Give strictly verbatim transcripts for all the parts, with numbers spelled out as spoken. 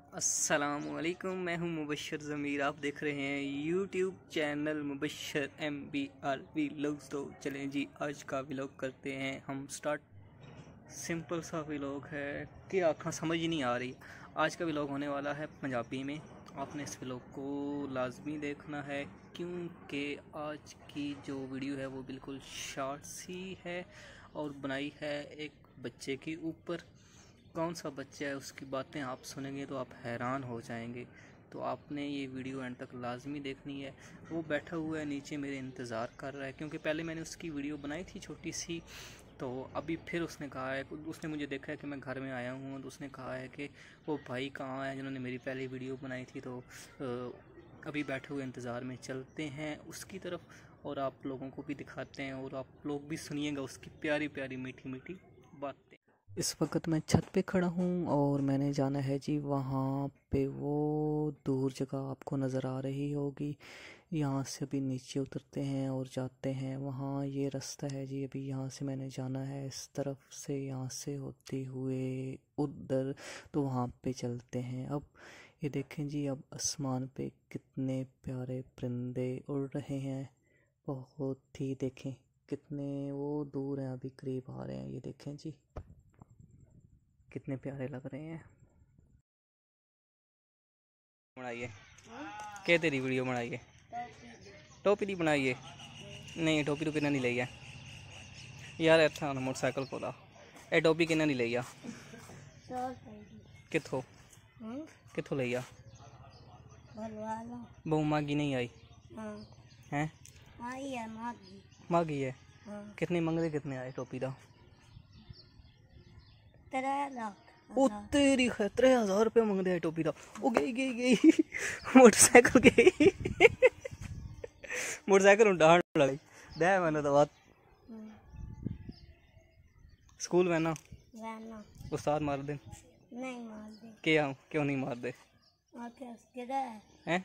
अस्सलामुअलैकुम, मैं हूं मुबशर ज़मीर। आप देख रहे हैं YouTube channel Mubashir M B R vlogs. तो चलें जी, आज का व्लॉग करते हैं हम स्टार्ट। सिंपल सा व्लॉग है कि आँखें समझ ही नहीं आ रही। आज का व्लॉग होने वाला है पंजाबी में। आपने इस व्लॉग को लाजमी देखना है क्योंकि आज की जो वीडियो है वो बिल्कुल शॉर्ट सी है और बनाई है एक बच्चे के ऊपर। कौन सा बच्चा है उसकी बातें आप सुनेंगे तो आप हैरान हो जाएंगे। तो आपने ये वीडियो एंड तक लाजमी देखनी है। वो बैठा हुआ है नीचे, मेरे इंतज़ार कर रहा है क्योंकि पहले मैंने उसकी वीडियो बनाई थी छोटी सी। तो अभी फिर उसने कहा है, उसने मुझे देखा है कि मैं घर में आया हूँ, तो उसने कहा है कि वो भाई कहाँ है जिन्होंने मेरी पहली वीडियो बनाई थी। तो अभी बैठे हुए इंतज़ार में चलते हैं उसकी तरफ और आप लोगों को भी दिखाते हैं और आप लोग भी सुनिएगा उसकी प्यारी प्यारी मीठी मीठी बातें। इस वक्त मैं छत पे खड़ा हूँ और मैंने जाना है जी वहाँ पे। वो दूर जगह आपको नज़र आ रही होगी। यहाँ से अभी नीचे उतरते हैं और जाते हैं वहाँ। ये रास्ता है जी, अभी यहाँ से मैंने जाना है इस तरफ से, यहाँ से होते हुए उधर। तो वहाँ पे चलते हैं। अब ये देखें जी, अब आसमान पे कितने प्यारे परिंदे उड़ रहे हैं। बहुत ही देखें कितने वो दूर हैं, अभी करीब आ रहे हैं। ये देखें जी कितने प्यारे लग रहे हैं। बनाइए क्या तेरी वीडियो बनाइए, टोपी दी बनाइए। नहीं टोपी तो किन्ना नहीं लिया यार, इतना मोटरसाइकिल कोला ए टोपी किन्ना नहीं लिया, किथों किथों लिया? बहु मागी नहीं आई हैं? मागी है। कितने मंगदे, कितने आए टोपी का? ओ तेरी है, त्रै हजार रुपया मंगदे है टोपी का। ओ गई गई गई मोटरसाइकिल गई मोटरसाइकिल उड़ान लगी दे मैंने तो बात। स्कूल में ना उस्ताद मार दे? नहीं मार दे। क्या क्यों नहीं मार दे? हैं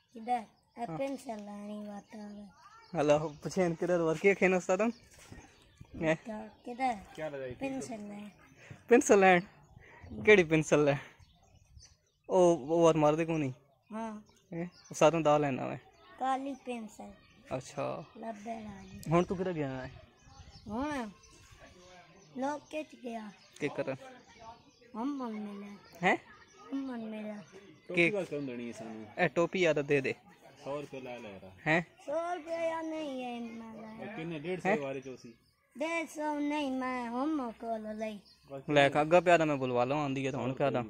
हेलो पूछें किधर वर्क खेना उस्ताद हम किधर क्या लगाई? पेंसिल लैंड केड़ी पेंसिल है? ओ वो बात मार दे को नहीं। हां उस्ताद ने दाल लेना है काली पेंसिल। अच्छा हुन तू किधर गया है? हुन लोग के गया के कर हम मन मिला हैं, हम मन मिला के कौन देनी सानू? ए टोपी याद दे दे। सौ रुपए ला ले रहा हैं? सौ रुपए या नहीं है मला कितने डेढ़ सौ वाले चौसी डेढ़ सौ नहीं, मैं हम को ले ले अग्गा प्यादा मैं बुलवा लो आंदी है तो हुन प्यादा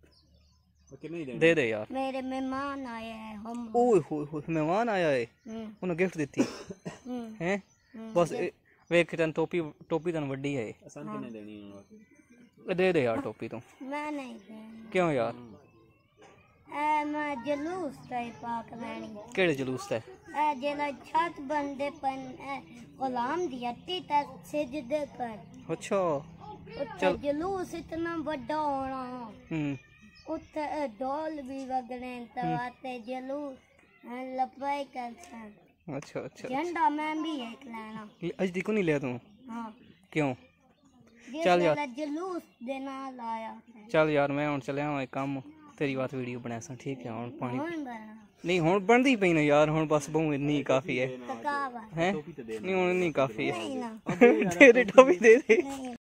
दे दे यार। मेरे मेहमान आए हैं हम। ओए होए होए मेहमान आया है, उन्हें गिफ्ट देती हैं बस वेख तन टोपी टोपी तन वड्डी है। असन किने देनी है? दे दे यार टोपी तो। मैं नहीं देनी। क्यों यार? ए मैं जुलूस ते पाक लेनी। केड़े जुलूस ते? ए जेला छत बंदे पन गुलाम दी अट्टी तक सजदे पर। अच्छा चल जुलूस इतना बड़ा होना। हम्म उते ढोल भी वगने तवाते जुलूस लपाई करते। अच्छा अच्छा झंडा मैं भी एक लेना। आज दिको नहीं ले तू? हां क्यों? चल यार जुलूस देना लाया। चल यार मैं हुन चले आवां एक काम, तेरी बात वीडियो बना सा ठीक है। हुन पानी नहीं हुन बनदी पई ना यार, हुन बस बहु इतनी काफी है हैं। नहीं हुन इतनी काफी है। दे दे टोपी दे दे।